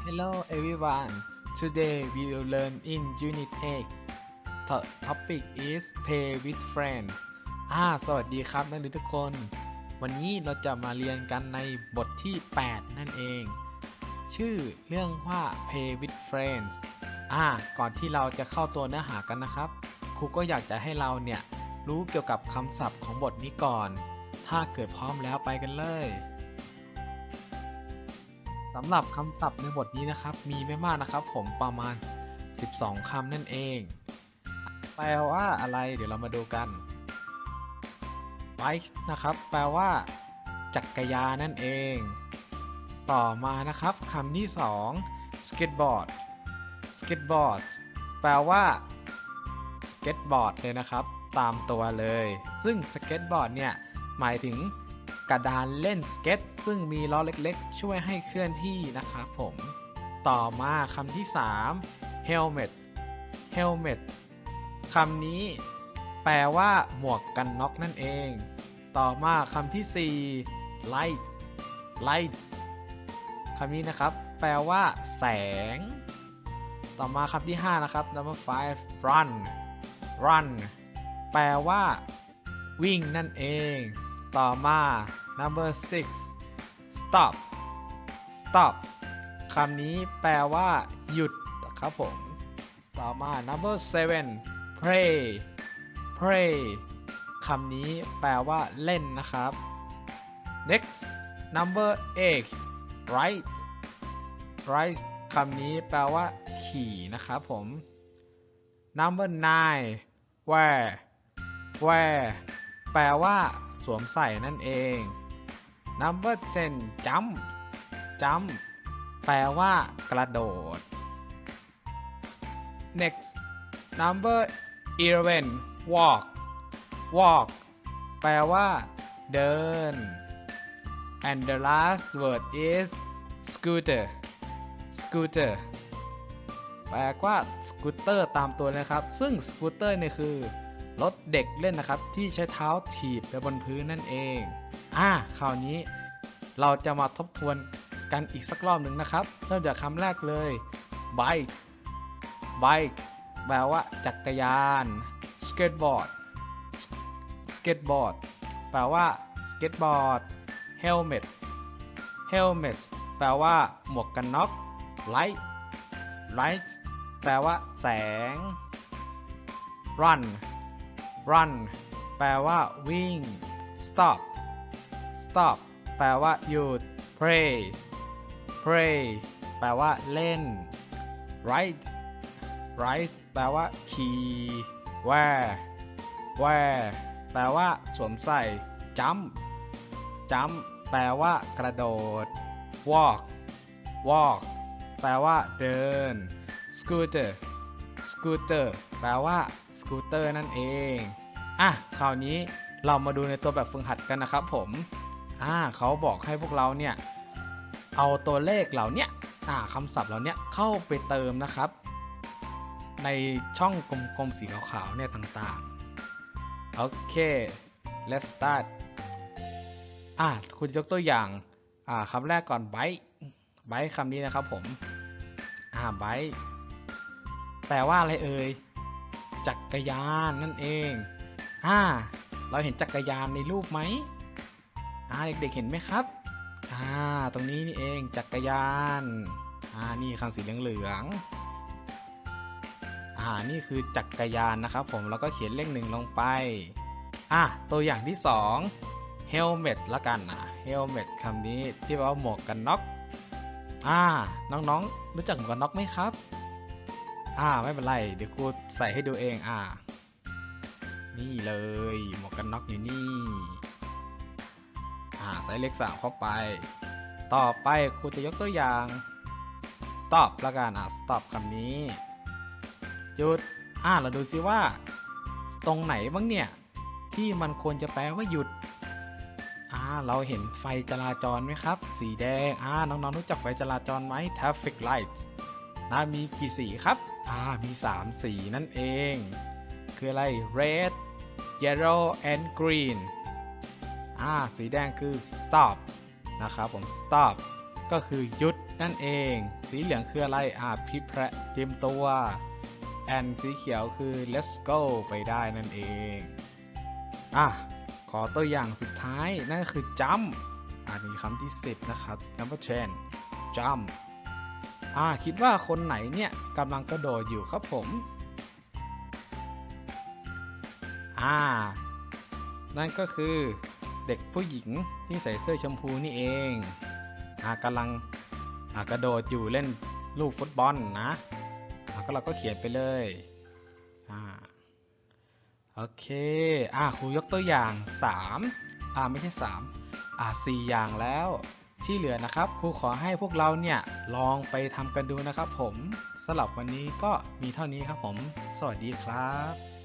Hello everyone. Today we will learn in Unit 8. The topic is play with friends. สวัสดีครับนักเรียนทุกคน วันนี้เราจะมาเรียนกันในบทที่ 8 นั่นเอง ชื่อเรื่องว่า play with friends ก่อนที่เราจะเข้าตัวเนื้อหากันนะครับ ครูก็อยากจะให้เราเนี่ยรู้เกี่ยวกับคำศัพท์ของบทนี้ก่อน ถ้าเกิดพร้อมแล้วไปกันเลยสำหรับคำศัพท์ในบทนี้นะครับมีไม่มากนะครับผมประมาณ12คำนั่นเองแปลว่าอะไรเดี๋ยวเรามาดูกัน bike นะครับแปลว่าจักรยานนั่นเองต่อมานะครับคำที่2 skateboard skateboard แปลว่า skateboard เลยนะครับตามตัวเลยซึ่ง skateboard เนี่ยหมายถึงกระดานเล่นสเก็ตซึ่งมีล้อเล็กๆช่วยให้เคลื่อนที่นะครับผมต่อมาคำที่3 helmet helmet คำนี้แปลว่าหมวกกันน็อกนั่นเองต่อมาคำที่4 light light คำนี้นะครับแปลว่าแสงต่อมาคำที่5นะครับ number 5 run run แปลว่าวิ่งนั่นเองต่อมา number 6 stop stop คำนี้แปลว่าหยุดนะครับผมต่อมา number 7 play play คำนี้แปลว่าเล่นนะครับ next number 8 ride ride คำนี้แปลว่าขี่นะครับผม number 9 wear wear แปลว่าสวมใส่นั่นเอง number 10 jump jump แปลว่ากระโดด next number 11 walk walk แปลว่าเดิน and the last word is scooter scooter แปลว่าสกูตเตอร์ตามตัวนะครับซึ่งสกูตเตอร์เนี่ยคือรถเด็กเล่นนะครับที่ใช้เท้าถีบไปบนพื้นนั่นเองคราวนี้เราจะมาทบทวนกันอีกสักรอบหนึ่งนะครับเริ่มจากคำแรกเลย bike bike แปลว่าจักรยาน skateboard skateboard แปลว่า skateboard helmet helmet แปลว่าหมวกกันน็อก light light แปลว่าแสง run run แปลว่าวิ่ง stop stop แปลว่าหยุด play play แปลว่าเล่น ride ride แปลว่าขี่ wear wear แปลว่าสวมใส่ jump jump แปลว่ากระโดด walk walk แปลว่าเดิน scooter scooter แปลว่าสกูตเตอร์นั่นเองคราวนี้เรามาดูในตัวแบบฝึกหัดกันนะครับผมเขาบอกให้พวกเราเนี่ยเอาตัวเลขเหล่านี้คำศัพท์เหล่านี้เข้าไปเติมนะครับในช่องกลมๆสีขาวๆเนี่ยต่างๆโอเค let's start คุณยกตัวอย่างคำแรกก่อน bike bike คำนี้นะครับผมbike แปลว่าอะไรเอ่ยจักรยานนั่นเองเราเห็นจักรยานในรูปไหมเด็กๆเห็นไหมครับตรงนี้นี่เองจักรยานนี่คันสีเหลืองๆนี่คือจักรยานนะครับผมแล้วก็เขียนเลข1ลงไปตัวอย่างที่2 helmet ละกันhelmet คำนี้ที่แปลว่าหมวกกันน็อกน้องๆรู้จักหมวกกันน็อกไหมครับไม่เป็นไรเดี๋ยวครูใส่ให้ดูเองนี่เลยหมวกกันน็อกอยู่นี่ใส่เลข3เข้าไปต่อไปครูจะยกตัวอย่าง stop ละกันstop คำนี้หยุดเราดูซิว่าตรงไหนบ้างเนี่ยที่มันควรจะแปลว่าหยุดเราเห็นไฟจราจรไหมครับสีแดงน้องๆรู้จักไฟจราจรไหม traffic light มีกี่สีครับมี3สีนั่นเองคืออะไร red yellow and green สีแดงคือ stop นะครับผม stop ก็คือหยุดนั่นเอง สีเหลืองคืออะไรพิแพระเตรียมตัว and สีเขียวคือ let's go ไปได้นั่นเองขอตัวอย่างสุดท้ายนั่นก็คือ jump นี่คำที่10นะครับ number 10 jump คิดว่าคนไหนเนี่ยกำลังกระโดดอยู่ครับผมนั่นก็คือเด็กผู้หญิงที่ใส่เสื้อชมพูนี่เองกำลังกระโดดอยู่เล่นลูกฟุตบอลนะก็เราก็เขียนไปเลยโอเคครูยกตัวอย่าง3ไม่ใช่4อย่างแล้วที่เหลือนะครับครูขอให้พวกเราเนี่ยลองไปทำกันดูนะครับผมสำหรับวันนี้ก็มีเท่านี้ครับผมสวัสดีครับ